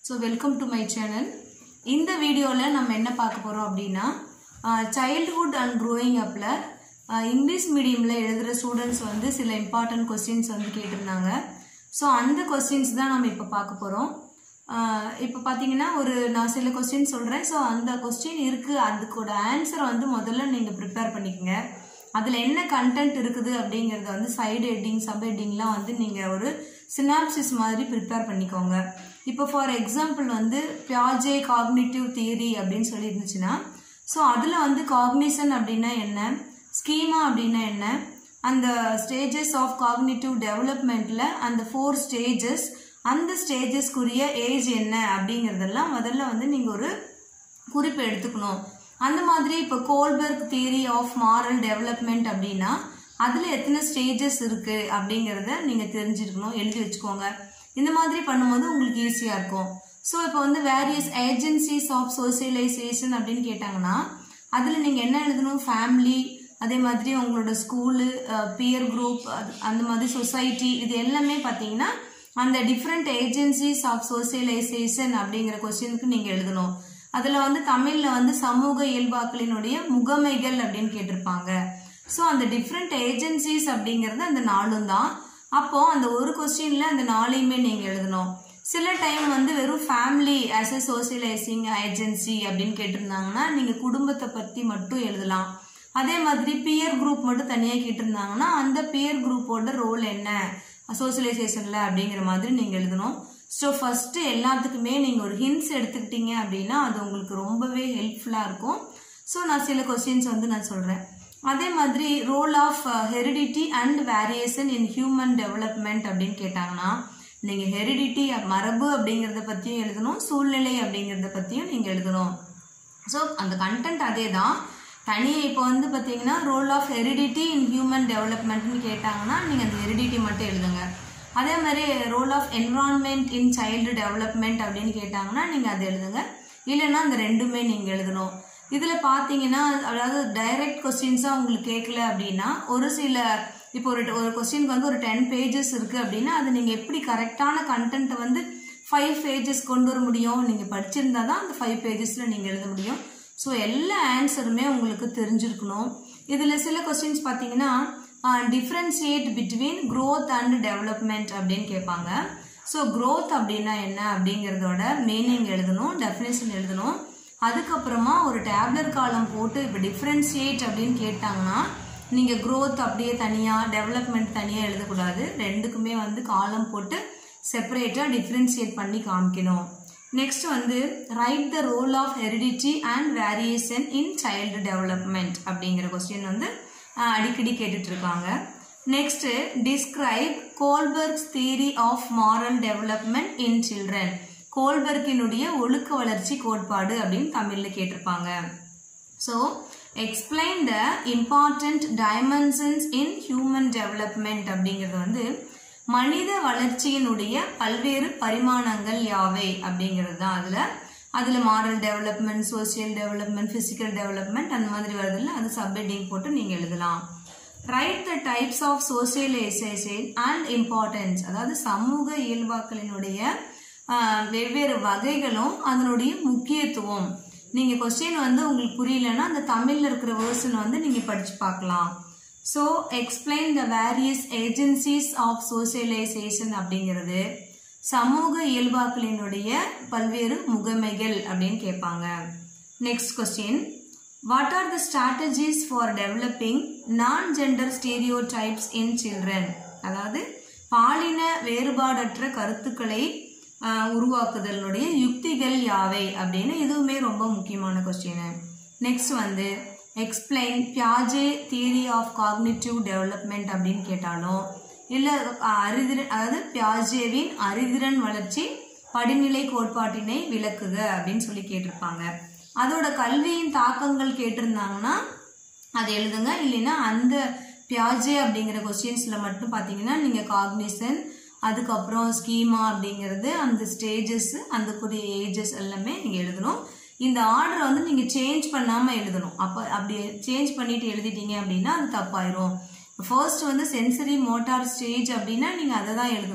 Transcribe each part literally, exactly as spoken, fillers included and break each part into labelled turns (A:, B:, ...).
A: So welcome to my channel. இந்த வீடியோல நம்ம என்ன பார்க்க போறோம் அப்படினா childhood and growing upல இங்கிலீஷ் மீடியம்ல எழுதுற ஸ்டூடண்ட்ஸ் வந்து சில இம்பார்ட்டன்ட் क्वेश्चंस வந்து கேட்டிருந்தாங்க. சோ அந்த क्वेश्चंस தான் நாம இப்ப பார்க்க போறோம். இப்ப பாத்தீங்கன்னா ஒரு நான் சில क्वेश्चन சொல்றேன். சோ அந்த क्वेश्चन இருக்கு அதுக்கோட ஆன்சர் வந்து முதல்ல நீங்க prepare பண்ணிக்கங்க. அதுல என்ன கண்டென்ட் இருக்குது அப்படிங்கறது வந்து சைடு ஹெட்டிங் சப் ஹெட்டிங்லாம் வந்து நீங்க ஒரு சினாப்சிஸ் மாதிரி prepare பண்ணிக்கோங்க. இப்போ ஃபார் எக்ஸாம்பிள் வந்து பியாஜே காக்னிட்டிவ் தியரி அப்படின்னு சொல்லி இருந்துச்சுன்னா சோ அதுல வந்து காக்னிஷன் அப்படினா என்ன, ஸ்கீமா அப்படினா என்ன, அந்த ஸ்டேஜஸ் ஆஃப் காக்னிட்டிவ் டெவலப்மெண்ட்ல அந்த ஃபோர் ஸ்டேஜஸ் அந்த ஸ்டேஜஸ்க்குரிய ஏஜ் என்ன அப்படிங்கறதெல்லாம் முதல்ல வந்து நீங்க ஒரு குறிப்பு எடுத்துக்கணும். அந்த மாதிரி இப்போ Kohlberg theory of moral development அப்படின்னா அதுல எத்தனை ஸ்டேஜஸ் இருக்கு அப்படிங்கறத நீங்க தெரிஞ்சிருக்கணும், எழுதி வச்சுக்கோங்க. இந்த மாதிரி பண்ணும்போது உங்களுக்கு ஈஸியா இருக்கும். சோ இப்போ வந்து வேரியஸ் ஏஜென்சிஸ் ஆஃப் சோசியலைசேஷன் அப்படின்னு கேட்டாங்கன்னா அதுல நீங்க என்ன எழுதணும், ஃபேமிலி, அதே மாதிரி உங்களோட ஸ்கூலு, பியர் குரூப், அந்த மாதிரி சொசைட்டி, இது எல்லாமே பாத்தீங்கன்னா அந்த டிஃப்ரெண்ட் ஏஜென்சிஸ் ஆஃப் சோசியலைசேஷன் அப்படிங்கிற கொஸ்டினுக்கு நீங்க எழுதணும். அதுல வந்து தமிழ்ல வந்து சமூக இயல்பாக்களினுடைய முகமைகள் அப்படின்னு கேட்டிருப்பாங்க. சோ அந்த டிஃப்ரெண்ட் ஏஜென்சிஸ் அப்படிங்கறது அந்த நாலும் தான். அப்போ அந்த ஒரு கொஸ்டின்ல அந்த நாளையுமே நீங்க எழுதணும். சில டைம் வந்து வெறும் family as a socialising agency அப்படின்னு கேட்டிருந்தாங்கன்னா நீங்க குடும்பத்தை பத்தி மட்டும் எழுதலாம். அதே மாதிரி பியர் குரூப் மட்டும் தனியா கேட்டிருந்தாங்கன்னா அந்த பியர் குரூப்போட ரோல் என்ன சோசியலைசேஷன்ல அப்படிங்கிற மாதிரி நீங்க எழுதணும். ஸோ ஃபர்ஸ்ட் எல்லாத்துக்குமே நீங்க ஒரு ஹிண்ட்ஸ் எடுத்துக்கிட்டீங்க அப்படின்னா அது உங்களுக்கு ரொம்பவே ஹெல்ப்ஃபுல்லா இருக்கும். ஸோ நான் சில கொஸ்டின்ஸ் வந்து நான் சொல்றேன். அதே மாதிரி role of heredity and variation in human development அப்படின்னு கேட்டாங்கன்னா நீங்க ஹெரிடிட்டி மரபு அப்படிங்கறத பத்தியும் எழுதணும், சூழ்நிலை அப்படிங்கறத பத்தியும் நீங்க எழுதணும். ஸோ அந்த கண்டென்ட் அதே தான். தனியாக இப்போ வந்து பாத்தீங்கன்னா role of heredity in human டெவலப்மெண்ட்னு கேட்டாங்கன்னா நீங்க அந்த ஹெரிடிட்டி மட்டும் எழுதுங்க. அதே மாதிரி role of environment in child development அப்படின்னு கேட்டாங்கன்னா நீங்க அதை எழுதுங்க. இல்லைன்னா அந்த ரெண்டுமே நீங்க எழுதணும். இதுல பாத்தீங்கன்னா அதாவது டைரக்ட் கொஸ்டின்ஸா உங்களுக்கு கேட்கல அப்படின்னா ஒரு சில இப்போ ஒரு ஒரு கொஸ்டினுக்கு வந்து ஒரு டென் பேஜஸ் இருக்கு அப்படின்னா அது நீங்க எப்படி கரெக்டான கண்டென்ட் வந்து ஃபைவ் பேஜஸ் கொண்டு வர முடியும், நீங்க படிச்சிருந்தா தான் அந்த ஃபைவ் பேஜஸ்ல நீங்க எழுத முடியும். ஸோ எல்லா ஆன்சருமே உங்களுக்கு தெரிஞ்சிருக்கணும். இதுல சில கொஸ்டின்ஸ் பாத்தீங்கன்னா differentiate between growth and development அப்படின்னு கேட்பாங்க. ஸோ growth அப்படின்னா என்ன அப்படிங்கறதோட மீனிங் எழுதணும், டெஃபினேஷன் எழுதணும். அதுக்கப்புறமா ஒரு டேப்லர் காலம் போட்டு இப்போ டிஃபரன்சியேட் அப்படின்னு கேட்டாங்கன்னா நீங்க growth அப்படியே தனியா டெவலப்மெண்ட் தனியா எழுதக்கூடாது. ரெண்டுக்குமே வந்து காலம் போட்டு செப்பரேட்டா டிஃபரன்சியேட் பண்ணி காமிக்கணும். நெக்ஸ்ட் வந்து write the role of heredity and variation in child development அப்படிங்கிற கொஸ்டின் வந்து அடிக்கடி கேட்டுட்டு இருக்காங்க. Next describe Kohlberg's theory of moral development in children, கோல்பர்க்கினுடைய ஒழுக்க வளர்ச்சி கோட்பாடு அப்படின்னு தமிழ்ல கேட்டிருப்பாங்க. So explain the important dimensions in human development அப்படிங்கிறது வந்து மனித வளர்ச்சியினுடைய பல்வேறு பரிமாணங்கள் யாவை அப்படிங்கிறது தான். அதுல அதுல moral development, social development, physical development அந்த மாதிரி வருதுல்ல, அது சப்ஹெட்டிங் போட்டு நீங்க எழுதலாம். Write the types of socialisation and importance, அதாவது சமூக இயல்பாக்களினுடைய வெவ்வேறு வகைகளும் அதனுடைய முக்கியத்துவம். நீங்க கொஸ்டின் வந்து உங்களுக்கு புரியலன்னா அந்த தமிழ்ல இருக்கிற வேர்ஷன் வந்து நீங்க படிச்சு பார்க்கலாம். So explain the various agencies of socialisation அப்படிங்கிறது சமூக இயல்பாக்களினுடைய பல்வேறு முகமைகள் அப்படின்னு கேட்பாங்க. Next question what are the strategies for developing non gender stereotypes in children, அதாவது பாலின வேறுபாடற்ற கருத்துக்களை உருவாக்குதலுடைய யுக்திகள் யாவை அப்படின்னு இதுவுமே ரொம்ப முக்கியமான கொஸ்டின். நெக்ஸ்ட் வந்து எக்ஸ்பிளைன் பியாஜே தியரி ஆஃப் காக்னிட்டிவ் டெவலப்மெண்ட் அப்படின்னு கேட்டாலும் இல்ல அறிதிறன், அதாவது பியாஜேவின் அறிதிறன் வளர்ச்சி படிநிலை கோட்பாட்டினை விளக்குக அப்படின்னு சொல்லி கேட்டிருப்பாங்க. அதோட கல்வியின் தாக்கங்கள் கேட்டிருந்தாங்கன்னா அதை எழுதுங்க. இல்லைன்னா அந்த பியாஜே அப்படிங்கிற கொஸ்டின்ஸ்ல மட்டும் பாத்தீங்கன்னா நீங்க காக்னிஷன், அதுக்கப்புறம் ஸ்கீமா அப்படிங்கிறது அந்த ஸ்டேஜஸ் அந்த கூடிய ஏஜஸ் எல்லாமே நீங்க எழுதணும். இந்த ஆர்டரை வந்து நீங்க சேஞ்ச் பண்ணாம எழுதணும். அப்ப அப்படி சேஞ்ச் பண்ணிட்டு எழுதிட்டீங்க அப்படின்னா அது தப்பாயிரும். ஃபர்ஸ்ட் வந்து சென்சரி மோட்டார் ஸ்டேஜ் அப்படின்னா நீங்க அதை தான் எழுதணும்.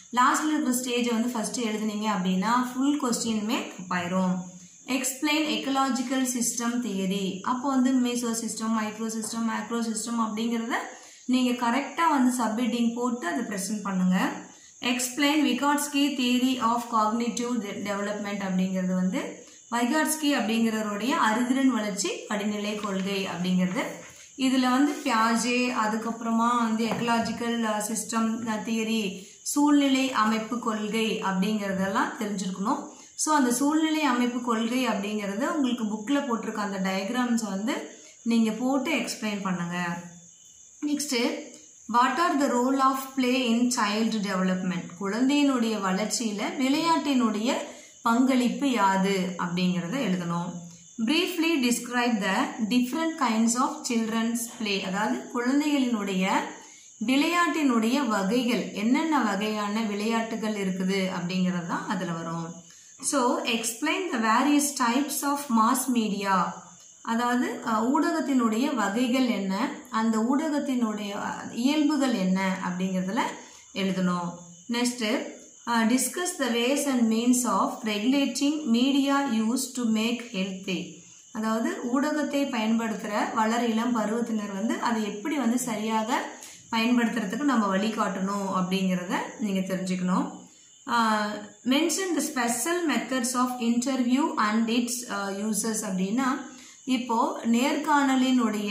A: லாஸ்ட்ல இருக்கிற ஸ்டேஜை வந்து ஃபர்ஸ்ட் எழுதுனீங்க அப்படின்னா ஃபுல் கொஸ்டினுமே தப்பாயிரும். Explain ecological system theory. அப்போ வந்து meso system, micro system, macro system அப்படிங்கிறத நீங்க கரெக்டா வந்து சப்ஹெட்டிங் போட்டு அதை ப்ரெசென்ட் பண்ணுங்க. Explain Vygotsky theory of cognitive development அப்படிங்கிறது வந்து வைகாட்ஸ்கி அப்படிங்கிறவருடைய அறிதிறன் வளர்ச்சி படிநிலை கொள்கை அப்படிங்கிறது. இதுல வந்து பியாஜே, அதுக்கப்புறமா வந்து எக்கலாஜிக்கல் சிஸ்டம் தியரி, சூழ்நிலை அமைப்பு கொள்கை அப்படிங்கறதெல்லாம் தெரிஞ்சிருக்கணும். ஸோ அந்த சூழ்நிலை அமைப்பு கொள்கை அப்படிங்கறது உங்களுக்கு புக்ல போட்டிருக்க அந்த டயக்ராம்ஸ் வந்து நீங்க போட்டு எக்ஸ்பிளைன் பண்ணுங்க. Next, what are the role of play in child development. குழந்தையினுடைய வளர்ச்சியில விளையாட்டினுடைய பங்களிப்பு யாது அப்படிங்கறத எழுதணும். briefly describe the different kinds of children's play. அதாவது குழந்தைகளினுடைய விளையாட்டினுடைய வகைகள், என்னென்ன வகையான விளையாட்டுகள் இருக்குது அப்படிங்கிறது தான் அதுல வரும். so explain the various types of mass media. அதாவது ஊடகத்தினுடைய வகைகள் என்ன, அந்த ஊடகத்தினுடைய இயல்புகள் என்ன அப்படிங்கிறதுல எழுதணும். Next, discuss the ways and means of regulating media used to make healthy. அதாவது ஊடகத்தை பயன்படுத்துற வளர இளம் பருவத்தினர் வந்து அதை எப்படி வந்து சரியாக பயன்படுத்துறதுக்கு நம்ம வழிகாட்டணும் அப்படிங்கிறத நீங்க தெரிஞ்சுக்கணும். mention the special methods of interview and its uh, uses. அப்படின்னா இப்போ நேர்காணலினுடைய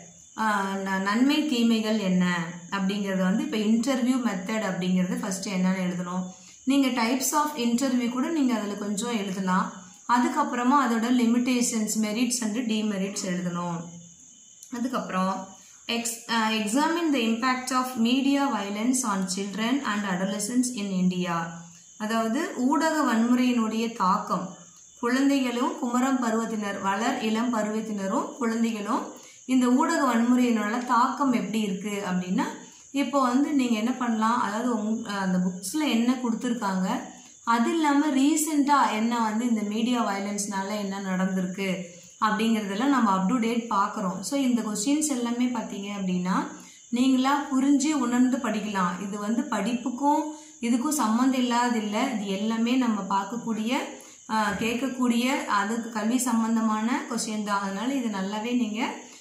A: நன்மை தீமைகள் என்ன அப்படிங்கறது வந்து இப்போ இன்டர்வியூ மெத்தட் அப்படிங்கிறது ஃபர்ஸ்ட் என்னன்னு எழுதணும். நீங்க டைப்ஸ் ஆஃப் இன்டர்வியூ கூட நீங்க அதுல கொஞ்சம் எழுதலாம். அதுக்கப்புறமா அதோட லிமிடேஷன்ஸ், மெரிட்ஸ் அண்ட் டிமெரிட்ஸ் எழுதணும். அதுக்கப்புறம் ex examine the impact of media violence on children and adolescence in India. அதாவது ஊடக வன்முறையினுடைய தாக்கம் குழந்தைகளும் குமரம் பருவத்தினர், வளர் இளம் பருவத்தினரும் குழந்தைகளும் இந்த ஊடக வன்முறையினால தாக்கம் எப்படி இருக்கு அப்படின்னா இப்போ வந்து நீங்க என்ன பண்ணலாம், அதாவது அந்த புக்ஸ்ல என்ன கொடுத்துருக்காங்க, அது இல்லாம ரீசெண்டா என்ன வந்து இந்த மீடியா வயலன்ஸ்னால என்ன நடந்திருக்கு அப்படிங்கறதெல்லாம் நம்ம அப் டு டேட் பாக்குறோம். ஸோ இந்த கொஸ்டின்ஸ் எல்லாமே பாத்தீங்க அப்படின்னா நீங்களா புரிஞ்சு உணர்ந்து படிக்கலாம். இது வந்து படிப்புக்கும் இதுக்கும் சம்மந்தம் இல்லாத இல்லை, இது எல்லாமே நம்ம பார்க்கக்கூடிய கேட்கக்கூடிய அதுக்கு கல்வி சம்பந்தமான கொஸ்டின் தான். அதனால இது நல்லாவே நீங்க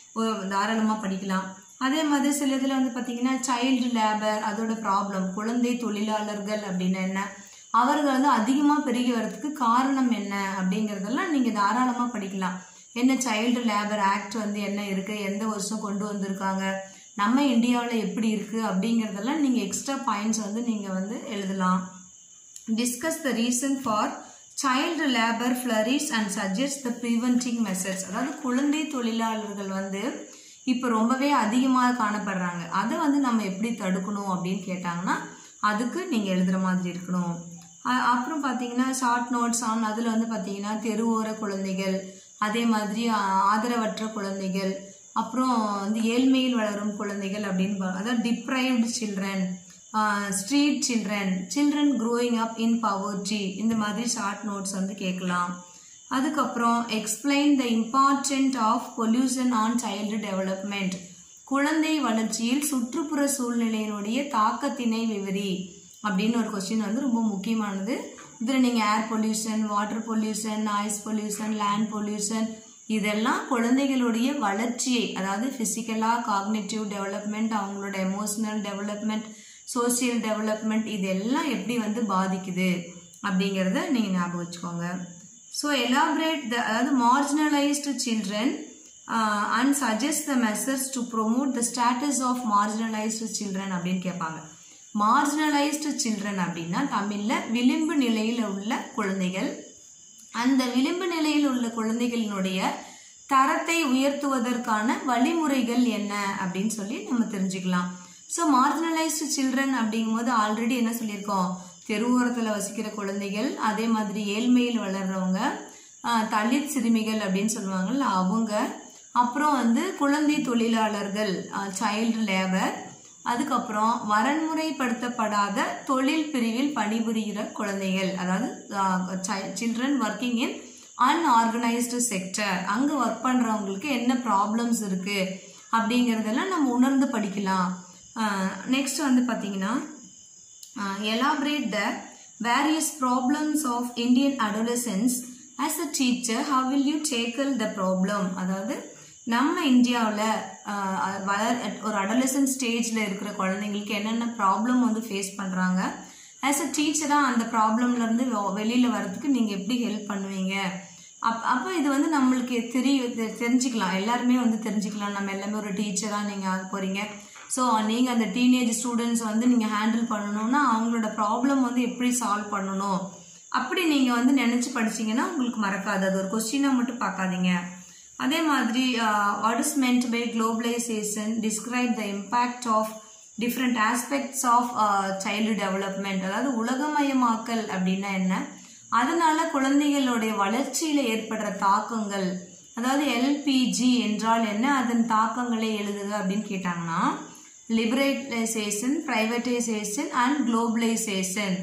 A: தாராளமா படிக்கலாம். அதே மாதிரி சில இதுல வந்து பாத்தீங்கன்னா சைல்டு லேபர், அதோட ப்ராப்ளம், குழந்தை தொழிலாளர்கள் அப்படின்னா என்ன, அவர்கள் வந்து அதிகமா பெருகி வர்றதுக்கு காரணம் என்ன அப்படிங்கறதெல்லாம் நீங்க தாராளமா படிக்கலாம். என்ன சைல்டு லேபர் ஆக்ட் வந்து என்ன இருக்கு, எந்த வருஷம் கொண்டு வந்திருக்காங்க, நம்ம இந்தியாவில் எப்படி இருக்கு அப்படிங்கறதெல்லாம் நீங்க எக்ஸ்ட்ரா பாயிண்ட்ஸ் வந்து நீங்க வந்து எழுதலாம். Discuss the reason for child labour flourish and suggest the preventing message. அதாவது குழந்தை தொழிலாளர்கள் வந்து இப்போ ரொம்பவே அதிகமாக காணப்படுறாங்க, அதை வந்து நம்ம எப்படி தடுக்கணும் அப்படின்னு கேட்டாங்கன்னா அதுக்கு நீங்க எழுதுற மாதிரி இருக்கணும். அப்புறம் பாத்தீங்கன்னா ஷார்ட் நோட்ஸ் ஆன், அதுல வந்து பாத்தீங்கன்னா தெருவோர குழந்தைகள், அதே மாதிரி ஆதரவற்ற குழந்தைகள், அப்புறம் வந்து ஏழ்மையில் வளரும் குழந்தைகள் அப்படின்னு, அதாவது deprived children, street children, children growing up in poverty, இந்த மாதிரி ஷார்ட் நோட்ஸ் வந்து கேட்கலாம். அதுக்கப்புறம் explain the important of pollution on child development. குழந்தை வளர்ச்சியில் சுற்றுப்புற சூழ்நிலையினுடைய தாக்கத்தினை விவரி அப்படின்னு ஒரு கொஸ்டின் வந்து ரொம்ப முக்கியமானது. இதுல நீங்க air pollution, water pollution, noise pollution, land pollution, இதெல்லாம் குழந்தைகளுடைய வளர்ச்சியை, அதாவது பிசிக்கலா காக்னிட்டிவ் டெவலப்மெண்ட், அவங்களோட எமோஷனல் டெவலப்மெண்ட், சோசியல் டெவலப்மெண்ட், இதெல்லாம் எப்படி வந்து பாதிக்குது அப்படிங்கறத நீங்க ஞாபகம் வச்சுக்கோங்க. ஸோ எலாபரேட் த, அதாவது marginalised children and suggest the measures to promote the status of marginalised children அப்படின்னு கேட்பாங்க. மார்ஜினலைஸ்டு சில்ட்ரன் அப்படின்னா தமிழ்ல விளிம்பு நிலையில் உள்ள குழந்தைகள். அந்த விளிம்பு நிலையில் உள்ள குழந்தைகளினுடைய தரத்தை உயர்த்துவதற்கான வழிமுறைகள் என்ன அப்படின்னு சொல்லி நம்ம தெரிஞ்சுக்கலாம். ஸோ மார்ஜினலைஸ்டு சில்ட்ரன் அப்படிங்கும் போது ஆல்ரெடி என்ன சொல்லியிருக்கோம், தெருவோரத்தில் வசிக்கிற குழந்தைகள், அதே மாதிரி ஏழ்மையில் வளர்றவங்க, தலித் சிறுமிகள் அப்படின்னு சொல்லுவாங்கல்ல அவங்க, அப்புறம் வந்து குழந்தை தொழிலாளர்கள், சைல்டு லேபர், அதுக்கப்புறம் வரன்முறைப்படுத்தப்படாத தொழில் பிரிவில் பணிபுரிகிற குழந்தைகள், அதாவது children working in unorganised sector, அங்க ஒர்க் பண்றவங்களுக்கு என்ன ப்ராப்ளம்ஸ் இருக்கு அப்படிங்கறதெல்லாம் நம்ம உணர்ந்து படிக்கலாம். நெக்ஸ்ட் வந்து பாத்தீங்கன்னா uh, elaborate the various problems of Indian adolescents. As a teacher, how will you tackle the problem? அதாவது நம்ம இந்தியாவில் வளர் ஒரு அடலசன்ட் ஸ்டேஜில் இருக்கிற குழந்தைங்களுக்கு என்னென்ன ப்ராப்ளம் வந்து ஃபேஸ் பண்ணுறாங்க, ஆஸ் அ டீச்சராக அந்த ப்ராப்ளம்லேருந்து வெளியில் வரதுக்கு நீங்கள் எப்படி ஹெல்ப் பண்ணுவீங்க? அப் அப்போ இது வந்து நம்மளுக்கு தெரிய தெரிஞ்சுக்கலாம், எல்லாருமே வந்து தெரிஞ்சுக்கலாம். நம்ம எல்லாமே ஒரு டீச்சராக நீங்கள் ஆக போகிறீங்க. ஸோ நீங்கள் அந்த டீனேஜ் ஸ்டூடெண்ட்ஸ் வந்து நீங்கள் ஹேண்டில் பண்ணணும்னா அவங்களோட ப்ராப்ளம் வந்து எப்படி சால்வ் பண்ணணும் அப்படி நீங்கள் வந்து நினச்சி படிச்சிங்கன்னா உங்களுக்கு மறக்காது. அது ஒரு கொஸ்டினாக மட்டும் பார்க்காதீங்க. அதே மாதிரி what is meant by globalisation, describe the impact of different aspects of child development. அதாவது உலகமயமாக்கல் அப்படின்னா என்ன, அதனால குழந்தைகளுடைய வளர்ச்சியில் ஏற்படுற தாக்கங்கள், அதாவது எல்பிஜி என்றால் என்ன, அதன் தாக்கங்களை எழுதுக அப்படின்னு கேட்டாங்கன்னா லிபரலைசேஷன், பிரைவேட்டைசேஷன் அண்ட் குளோபலைசேஷன்,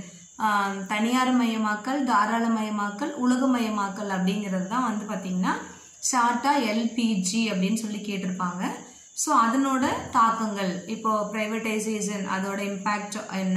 A: தனியார் மயமாக்கல், தாராளமயமாக்கல், உலகமயமாக்கல் அப்படிங்கிறது தான் வந்து பார்த்தீங்கன்னா ஷார்ட்டாக எல்பிஜி அப்படின்னு சொல்லி கேட்டிருப்பாங்க. ஸோ அதனோட தாக்கங்கள், இப்போ பிரைவேட்டைசேஷன் அதோட இம்பேக்ட் என்ன,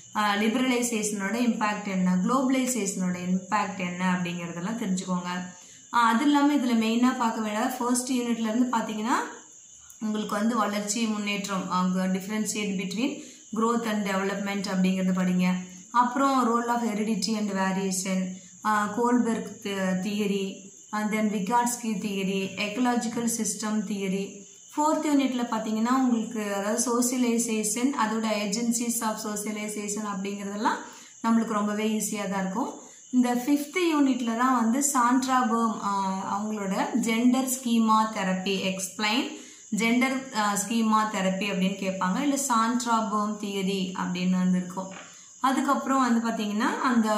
A: லிபரலைசேஷனோட இம்பேக்ட் என்ன, குளோபலைசேஷனோட இம்பேக்ட் என்ன அப்படிங்கிறதெல்லாம் தெரிஞ்சுக்கோங்க. அது இல்லாமல் இதில் மெயினாக பார்க்க வேண்டியது ஃபர்ஸ்ட் யூனிட்லேருந்து பார்த்தீங்கன்னா உங்களுக்கு வந்து வளர்ச்சி முன்னேற்றம், அவங்க differentiate between growth and development அப்படிங்கிறது படிங்க. அப்புறம் role of heredity and variation, Kohlberg theory, and then Vygotsky theory, ecological system theory. fourth unitல பார்த்தீங்கன்னா உங்களுக்கு அதாவது சோசியலைசேஷன், அதோட ஏஜென்சிஸ் ஆஃப் சோசியலைசேஷன் அப்படிங்கிறதெல்லாம் நம்மளுக்கு ரொம்பவே ஈஸியாக தான் இருக்கும். இந்த ஃபிஃப்த் யூனிட்ல தான் வந்து சாண்ட்ரா பர்ம் அவங்களோட gender schema therapy, explain gender schema therapy அப்படின்னு கேட்பாங்க, இல்லை சாண்ட்ரா பர்ம் தியரி அப்படின்னு வந்து இருக்கும். அதுக்கப்புறம் வந்து பார்த்தீங்கன்னா அந்த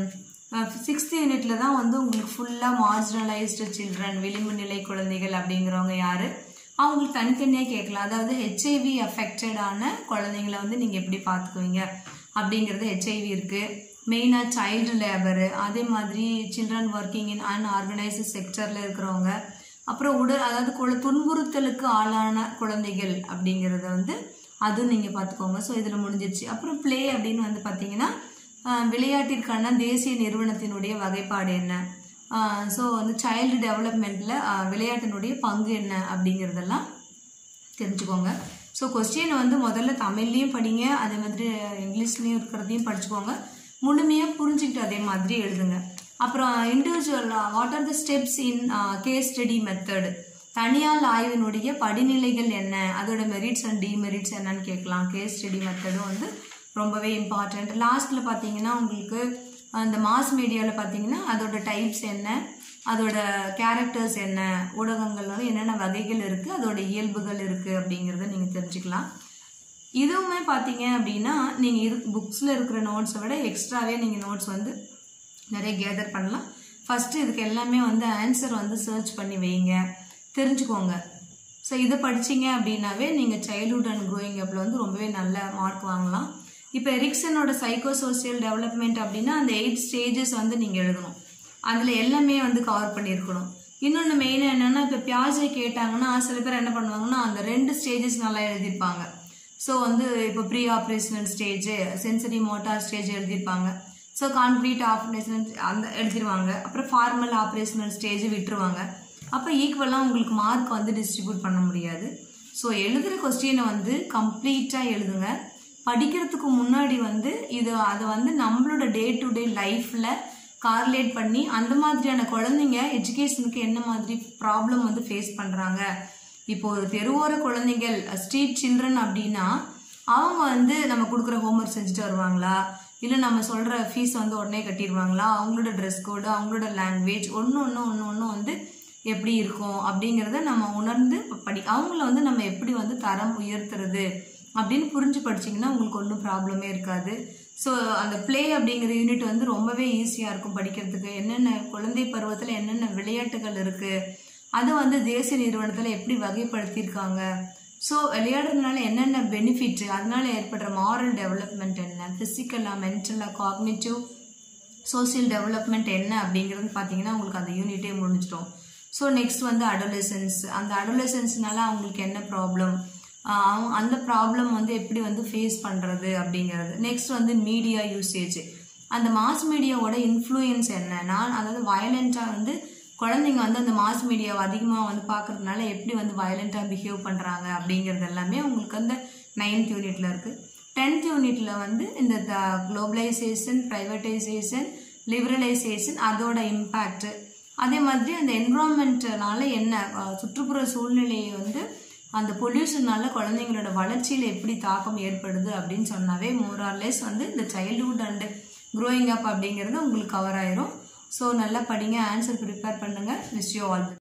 A: சிக்ஸ்த் யூனிட்ல தான் வந்து உங்களுக்கு ஃபுல்லாக மார்ஜினலைஸ்டு சில்ட்ரன், விளிம்பு நிலை குழந்தைகள் அப்படிங்கிறவங்க யாரு, அவங்களுக்கு தனித்தனியாக கேட்கலாம். அதாவது ஹெச்ஐவி அஃபெக்டடான குழந்தைங்களை வந்து நீங்கள் எப்படி பார்த்துக்குவீங்க அப்படிங்கிறது ஹெச்ஐவி இருக்குது. மெயினாக சைல்டு லேபரு, அதே மாதிரி சில்ட்ரன் ஒர்க்கிங் இன் அன்ஆர்கனைஸ்டு செக்டரில் இருக்கிறவங்க, அப்புறம் உடல் அதாவது குழ துன்புறுத்தலுக்கு ஆளான குழந்தைகள் அப்படிங்கிறத வந்து அதுவும் நீங்கள் பார்த்துக்கோங்க. ஸோ இதில் முடிஞ்சிருச்சு. அப்புறம் பிளே அப்படின்னு வந்து பார்த்தீங்கன்னா விளையாட்டிற்கான தேசிய நிறுவனத்தினுடைய வகைப்பாடு என்ன, ஸோ வந்து சைல்டு டெவலப்மெண்ட்டில் விளையாட்டினுடைய பங்கு என்ன அப்படிங்கிறதெல்லாம் தெரிஞ்சுக்கோங்க. ஸோ கொஸ்டின் வந்து முதல்ல தமிழ்லேயும் படிங்க, அதே மாதிரி இங்கிலீஷ்லேயும் இருக்கிறதையும் படிச்சுக்கோங்க, முழுமையாக புரிஞ்சுக்கிட்டு அதே மாதிரி எழுதுங்க. அப்புறம் individual what are the steps in case study method, தனியால் ஆய்வினுடைய படிநிலைகள் என்ன, அதோட மெரிட்ஸ் அண்ட் டிமெரிட்ஸ் என்னன்னு கேட்கலாம். கேஸ் ஸ்டடி மெத்தடும் வந்து ரொம்பவே இம்பார்ட்டண்ட். லாஸ்ட்டில் பார்த்தீங்கன்னா உங்களுக்கு அந்த மாஸ் மீடியாவில் பார்த்தீங்கன்னா அதோட டைப்ஸ் என்ன, அதோட கேரக்டர்ஸ் என்ன, ஊடகங்கள்னால என்னென்ன வகைகள் இருக்குது, அதோட இயல்புகள் இருக்குது அப்படிங்கிறத நீங்கள் தெரிஞ்சுக்கலாம். இதுவுமே பார்த்தீங்க அப்படின்னா நீங்கள் இரு புக்ஸில் இருக்கிற நோட்ஸை விட எக்ஸ்ட்ராவே நீங்கள் நோட்ஸ் வந்து நிறைய கேதர் பண்ணலாம். ஃபஸ்ட்டு இதுக்கு எல்லாமே வந்து ஆன்சர் வந்து சர்ச் பண்ணி வைங்க, தெரிஞ்சுக்கோங்க. ஸோ இதை படிச்சிங்க அப்படின்னாவே நீங்கள் சைல்ட்ஹுட் அண்ட் க்ரோயிங் அப்பில் வந்து ரொம்பவே நல்ல மார்க் வாங்கலாம். இப்போ எரிக்சனோட சைக்கோ சோசியல் டெவலப்மெண்ட் அப்படின்னா அந்த எயிட் ஸ்டேஜஸ் வந்து நீங்கள் எழுதணும், அதில் எல்லாமே வந்து கவர் பண்ணியிருக்கணும். இன்னொன்று மெயினாக என்னென்னா, இப்போ பியாஜே கேட்டாங்கன்னா சில பேர் என்ன பண்ணுவாங்கன்னா அந்த ரெண்டு ஸ்டேஜஸ் நல்லா எழுதியிருப்பாங்க. ஸோ வந்து இப்போ pre operational stage, sensory motor stage எழுதியிருப்பாங்க. ஸோ கான்க்ரீட் ஆப்ரேஷனல் அந்த எழுதிருவாங்க, அப்புறம் ஃபார்மல் ஆப்ரேஷனல் ஸ்டேஜ் விட்டுருவாங்க. அப்போ ஈக்குவலாக உங்களுக்கு மார்க் வந்து டிஸ்ட்ரிபியூட் பண்ண முடியாது. ஸோ எழுதுகிற கொஸ்டினை வந்து கம்ப்ளீட்டாக எழுதுங்க. படிக்கிறதுக்கு முன்னாடி வந்து இது அதை வந்து நம்மளோட டே டு டே லைஃப்பில் கார்லேட் பண்ணி அந்த மாதிரியான குழந்தைங்க எஜுகேஷனுக்கு என்ன மாதிரி ப்ராப்ளம் வந்து ஃபேஸ் பண்ணுறாங்க. இப்போ ஒரு தெருவோர குழந்தைகள், ஸ்ட்ரீட் சில்ட்ரன் அப்படின்னா அவங்க வந்து நம்ம கொடுக்குற ஹோம்ஒர்க் செஞ்சுட்டு வருவாங்களா, இல்லை நம்ம சொல்கிற ஃபீஸ் வந்து உடனே கட்டிடுவாங்களா, அவங்களோட ட்ரெஸ் கோடு, அவங்களோட லாங்குவேஜ் ஒன்று ஒன்று ஒன்று ஒன்று வந்து எப்படி இருக்கும் அப்படிங்கிறத நம்ம உணர்ந்து படி அவங்கள வந்து நம்ம எப்படி வந்து தரம் உயர்த்துறது அப்படின்னு புரிஞ்சு படிச்சிங்கன்னா உங்களுக்கு ஒன்றும் ப்ராப்ளமே இருக்காது. ஸோ அந்த பிளே அப்படிங்கிற யூனிட் வந்து ரொம்பவே ஈஸியாக இருக்கும் படிக்கிறதுக்கு. என்னென்ன குழந்தை பருவத்தில் என்னென்ன விளையாட்டுகள் இருக்குது, அதை வந்து தேசிய நிறுவனத்தில் எப்படி வகைப்படுத்தியிருக்காங்க, ஸோ விளையாடுறதுனால என்னென்ன பெனிஃபிட், அதனால ஏற்படுற மாரல் டெவலப்மெண்ட் என்ன, ஃபிசிக்கலாக, மென்டலாக, காக்னிட்டிவ், சோசியல் டெவலப்மெண்ட் என்ன அப்படிங்கிறது பார்த்தீங்கன்னா உங்களுக்கு அந்த யூனிட்டே முடிஞ்சிடும். ஸோ நெக்ஸ்ட் வந்து அடோலசன்ஸ், அந்த அடோலசன்ஸ்னால அவங்களுக்கு என்ன ப்ராப்ளம், அந்த ப்ராப்ளம் வந்து எப்படி வந்து ஃபேஸ் பண்ணுறது அப்படிங்கிறது. நெக்ஸ்ட் வந்து மீடியா யூசேஜ், அந்த மாஸ் மீடியாவோட இன்ஃப்ளூயன்ஸ் என்ன, நான் அதாவது வயலண்ட்டாக வந்து குழந்தைங்க வந்து அந்த மாஸ் மீடியாவை அதிகமாக வந்து பார்க்கறதுனால எப்படி வந்து வயலண்ட்டாக பிஹேவ் பண்ணுறாங்க அப்படிங்கிறது எல்லாமே உங்களுக்கு வந்து நைன்த் யூனிட்ல இருக்குது. டென்த் யூனிட்ல வந்து இந்த குளோபலைசேஷன், ப்ரைவேட்டைசேஷன், லிபரலைசேஷன் அதோட இம்பேக்ட், அதே மாதிரி அந்த என்விரான்மெண்ட்னால என்ன சுற்றுப்புற சூழ்நிலையை வந்து அந்த பொல்யூஷனால குழந்தைங்களோட வளர்ச்சியில் எப்படி தாக்கம் ஏற்படுது அப்படின்னு சொன்னாவே மோரார்லெஸ் வந்து இந்த சைல்டுஹுட் அண்ட் க்ரோயிங் அப் அப்படிங்கிறது உங்களுக்கு கவர் ஆயிரும். ஸோ நல்லா படிங்க, ஆன்சர் ப்ரிப்பேர் பண்ணுங்க. Wish you all.